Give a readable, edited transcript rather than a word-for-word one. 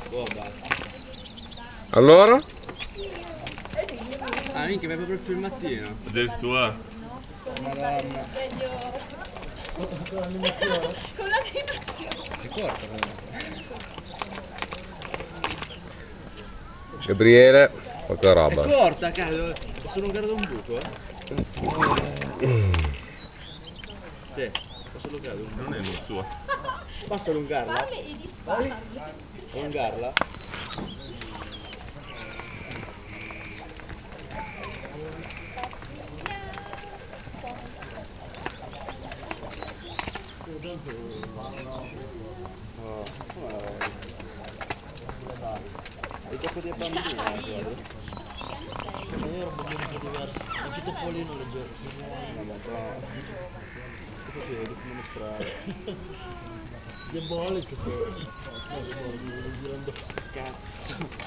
Oh, basta. Allora? Ah, minchia, mi hai proprio il filmattino. Addirittura. Madonna. Con l'animazione. È corta però. Gabriele, poca È roba. corta, cazzo. Posso allungare da un buco, Sì, posso allungare da un buco. Non è il suo. Posso allungarla? Allungarla? Oh, il gioco dei bambini, guarda. Ma io ero un po' diverso. Anche Topolino leggero. No, ma no. Che facevo? Che sono mostrare. Diabolico se. Girando. Cazzo.